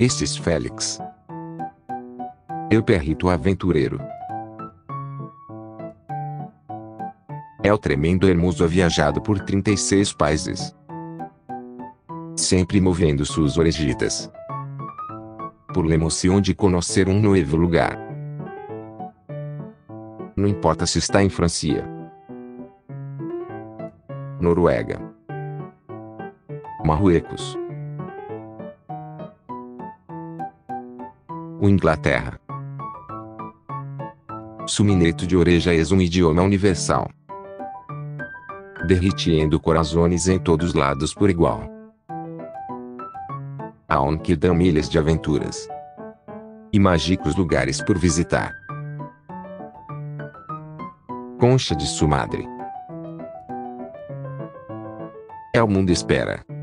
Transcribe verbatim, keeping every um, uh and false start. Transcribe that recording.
Estes Félix. Eu perrito aventureiro. É o tremendo Hermoso viajado por trinta e seis países, sempre movendo suas orejitas por la emoção de conhecer um novo lugar. Não importa se está em França, Noruega, Marruecos ou Inglaterra. Sumineto de oreja é um idioma universal, derretiendo corazones em todos os lados por igual. Aonde dão milhas de aventuras e mágicos lugares por visitar. Concha de sua madre. É o mundo espera.